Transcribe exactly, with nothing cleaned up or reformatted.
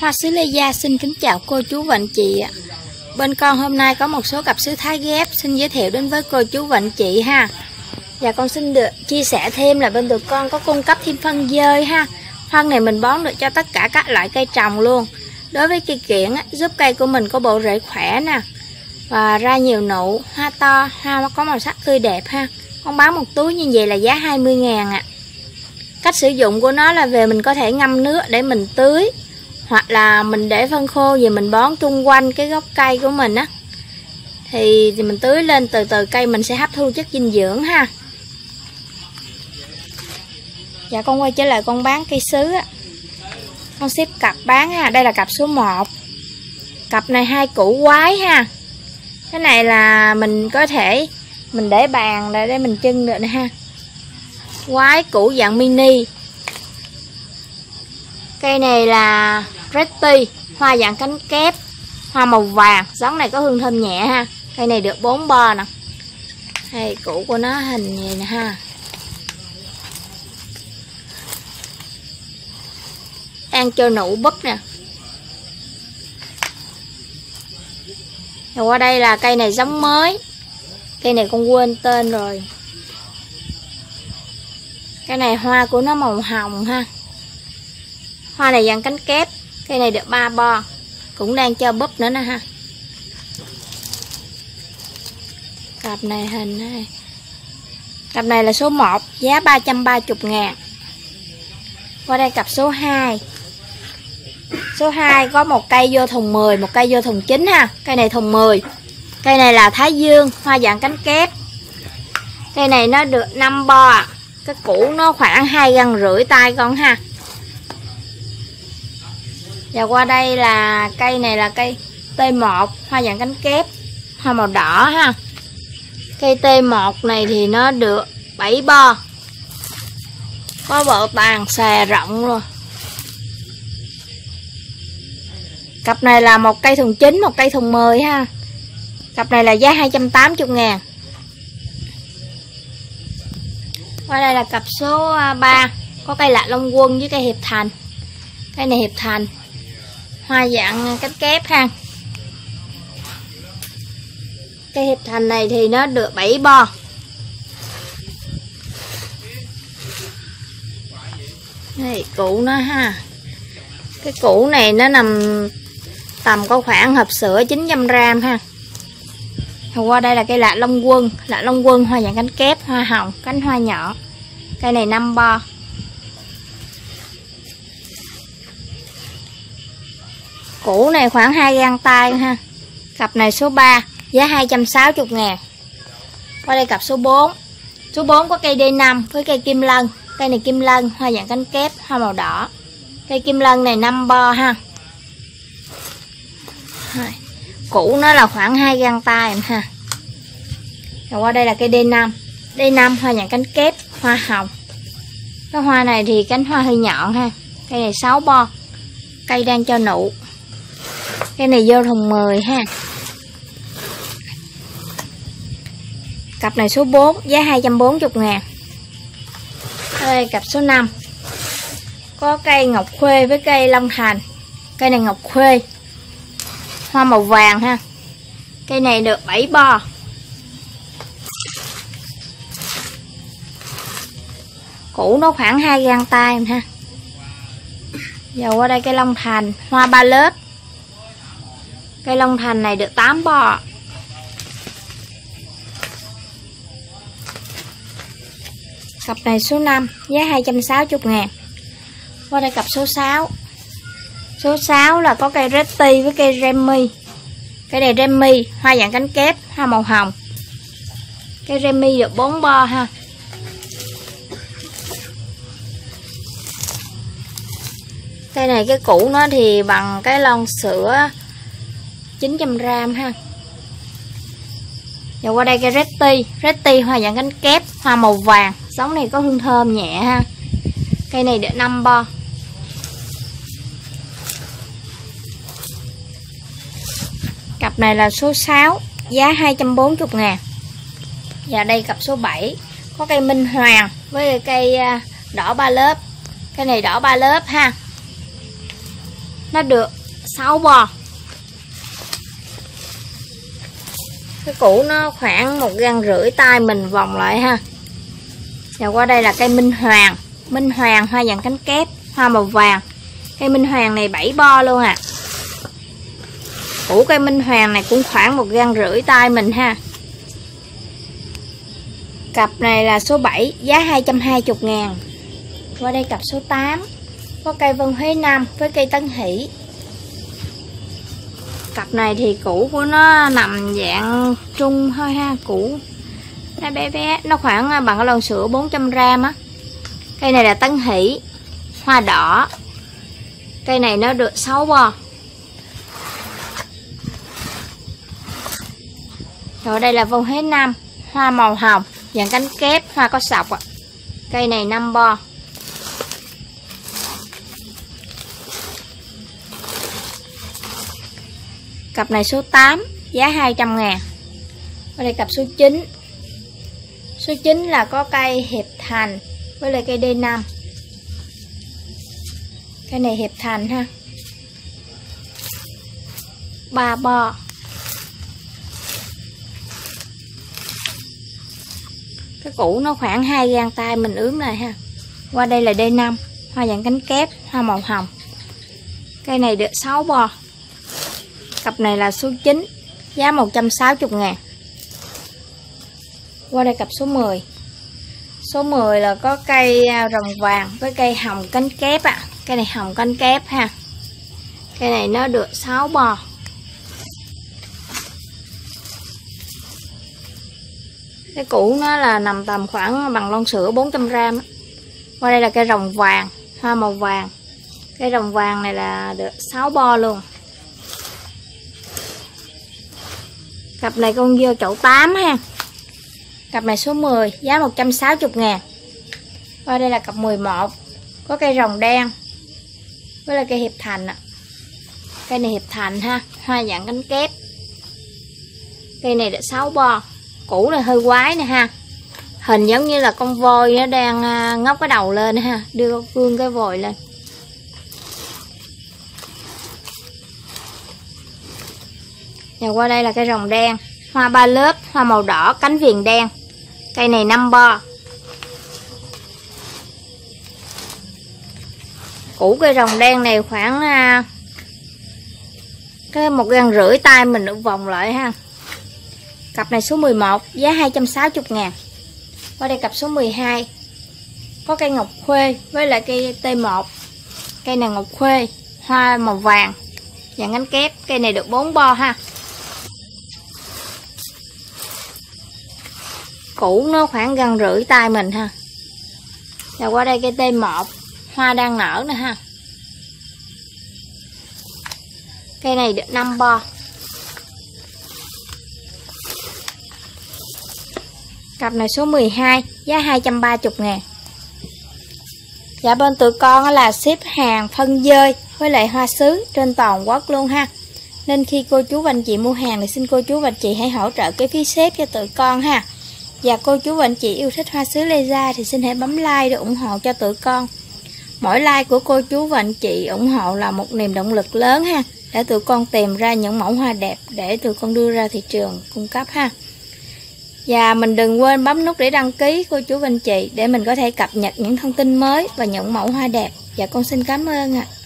Hoa sứ Lê Gia xin kính chào cô chú và anh chị ạ. Bên con hôm nay có một số cặp sứ Thái ghép xin giới thiệu đến với cô chú và anh chị ha. Và con xin được chia sẻ thêm là bên tụi con có cung cấp thêm phân dơi ha. Phân này mình bón được cho tất cả các loại cây trồng luôn. Đối với cây kiểng á, giúp cây của mình có bộ rễ khỏe nè, và ra nhiều nụ, hoa to, hoa có màu sắc tươi đẹp ha. Con bán một túi như vậy là giá hai mươi ngàn ạ. Cách sử dụng của nó là về mình có thể ngâm nước để mình tưới, hoặc là mình để phân khô về mình bón chung quanh cái gốc cây của mình á, thì, thì mình tưới lên từ từ cây mình sẽ hấp thu chất dinh dưỡng ha. Dạ con quay trở lại con bán cây sứ á. Con xếp cặp bán ha. Đây là cặp số một. Cặp này hai củ quái ha. Cái này là mình có thể mình để bàn để, để mình trưng được ha. Quái củ dạng mini. Cây này là Pretty, hoa dạng cánh kép, hoa màu vàng, giống này có hương thơm nhẹ ha. Cây này được bốn bo nè. Đây củ của nó hình như nè ha. Đang cho nụ búp nè. Rồi qua đây là cây này giống mới. Cây này con quên tên rồi. Cái này hoa của nó màu hồng ha. Hoa này dạng cánh kép. Cây này được ba bo. Cũng đang cho búp nữa nè ha. Cặp này hình này. Cặp này là số một, giá ba trăm ba mươi ngàn. Qua đây cặp số hai. Số hai có một cây vô thùng mười, một cây vô thùng chín ha. Cây này thùng mười. Cây này là Thái Dương, hoa dạng cánh kép. Cây này nó được năm bo. Cái củ nó khoảng hai găng rưỡi tay con ha. Và qua đây là cây này là cây T một, hoa dạng cánh kép, hoa màu đỏ ha. Cây T một này thì nó được bảy bo. Có bộ tàn xà rộng luôn. Cặp này là một cây thùng chín, một cây thùng mười ha. Cặp này là giá hai trăm tám mươi ngàn. Qua đây là cặp số ba. Có cây Lạc Long Quân với cây Hiệp Thành. Cây này Hiệp Thành, hoa dạng cánh kép ha. Cây Hiệp Thành này thì nó được bảy bo. Đây củ nó ha. Cái củ này nó nằm tầm có khoảng hộp sữa chín trăm gam ha. Rồi qua đây là cây Lạc Long Quân. Lạc Long Quân hoa dạng cánh kép, hoa hồng, cánh hoa nhỏ. Cây này năm bo. Củ này khoảng hai gang tay ha. Cặp này số ba, giá hai trăm sáu mươi ngàn. Qua đây cặp số bốn. Số bốn có cây D năm với cây Kim Lân. Cây này Kim Lân, hoa dạng cánh kép, hoa màu đỏ. Cây Kim Lân này năm bo ha. Củ nó là khoảng hai gang tay ha. Rồi qua đây là cây D năm. D năm hoa dạng cánh kép, hoa hồng. Cái hoa này thì cánh hoa hơi nhọn ha. Cây này sáu bo. Cây đang cho nụ. Cây này vô thùng mười ha. Cặp này số bốn, giá hai trăm bốn mươi ngàn. Đây cặp số năm. Có cây Ngọc Khuê với cây Long Thành. Cây này Ngọc Khuê, hoa màu vàng ha. Cây này được bảy bo. Củ nó khoảng hai gang tay ha. Giờ qua đây cây Long Thành, hoa ba lớp. Cây Long Thành này được tám bo. Cặp này số năm, giá hai trăm sáu mươi ngàn. Qua đây cặp số sáu. Số sáu là có cây Retty với cây Remy. Cây này Remy, hoa dạng cánh kép, hoa màu hồng. Cây Remy được bốn bo ha. Cây này cái củ nó thì bằng cái lon sữa chín trăm gam ha. Rồi qua đây cây Retty. Retty hoa dạng cánh kép, hoa màu vàng. Giống này có hương thơm nhẹ ha. Cây này được năm bo. Cặp này là số sáu, giá hai trăm bốn mươi ngàn. Và đây cặp số bảy. Có cây Minh Hoàng với cây đỏ ba lớp. Cây này đỏ ba lớp ha. Nó được sáu bo. Cái củ nó khoảng một gang rưỡi tay mình vòng lại ha. Và qua đây là cây Minh Hoàng. Minh Hoàng hoa dạng cánh kép, hoa màu vàng. Cây Minh Hoàng này bảy bo luôn à. Củ cây Minh Hoàng này cũng khoảng một gang rưỡi tay mình ha. Cặp này là số bảy, giá hai trăm hai mươi ngàn. Qua đây cặp số tám, có cây Vân Huế Nam với cây Tân Hỷ. Cặp này thì củ của nó nằm dạng trung thôi ha, củ nó bé bé, nó khoảng bằng cái lon sữa bốn trăm gram á. Cây này là Tân Hỷ, hoa đỏ. Cây này nó được sáu bo. Rồi đây là Vân Huế Nam, hoa màu hồng, dạng cánh kép, hoa có sọc ạ. Cây này năm bo. Cặp này số tám, giá hai trăm ngàn. Ở đây cặp số chín. Số chín là có cây Hiệp Thành với lại cây D năm. Cây này Hiệp Thành ha. ba bo. Cái củ nó khoảng hai gang tay mình ướm lại ha. Qua đây là D năm, hoa dạng cánh kép, hoa màu hồng. Cây này được sáu bo. Cặp này là số chín, giá một trăm sáu mươi ngàn. Qua đây cặp số mười. Số mười là có cây rồng vàng với cây hồng cánh kép ạ. À. Cây này hồng cánh kép ha. Cây này nó được sáu bo. Cái củ nó là nằm tầm khoảng bằng lon sữa bốn trăm gram. Qua đây là cây rồng vàng, hoa màu vàng. Cây rồng vàng này là được sáu bo luôn. Cặp này con dưa chậu tám ha. Cặp này số mười, giá một trăm sáu mươi ngàn. Qua đây là cặp mười một, có cây rồng đen với là cây Hiệp Thành ạ. Cây này Hiệp Thành ha, hoa dạng cánh kép. Cây này được sáu bo. Củ này hơi quái nè ha. Hình giống như là con voi nó đang ngóc cái đầu lên ha, đưa vươn cái vòi lên. Và qua đây là cây rồng đen, hoa ba lớp, hoa màu đỏ, cánh viền đen. Cây này năm bo. Củ cây rồng đen này khoảng cái một gang rưỡi tay mình được vòng lại ha. Cặp này số mười một, giá hai trăm sáu mươi ngàn. Qua đây cặp số mười hai, có cây ngọc khuê với lại cây T một. Cây này ngọc khuê, hoa màu vàng, dạng cánh kép. Cây này được bốn bo ha. Củ nó khoảng gần rưỡi tay mình ha. Và qua đây cây T một, hoa đang nở nè ha. Cây này được năm bo. Cặp này số mười hai, giá hai trăm ba mươi ngàn. Dạ bên tụi con là ship hàng phân dơi với lại hoa sứ trên toàn quốc luôn ha. Nên khi cô chú và anh chị mua hàng thì xin cô chú và anh chị hãy hỗ trợ cái phí ship cho tụi con ha. Và cô chú và anh chị yêu thích hoa sứ lê gia thì xin hãy bấm like để ủng hộ cho tụi con. Mỗi like của cô chú và anh chị ủng hộ là một niềm động lực lớn ha, để tụi con tìm ra những mẫu hoa đẹp để tụi con đưa ra thị trường cung cấp ha. Và mình đừng quên bấm nút để đăng ký cô chú và anh chị để mình có thể cập nhật những thông tin mới và những mẫu hoa đẹp. Và con xin cảm ơn ạ. À.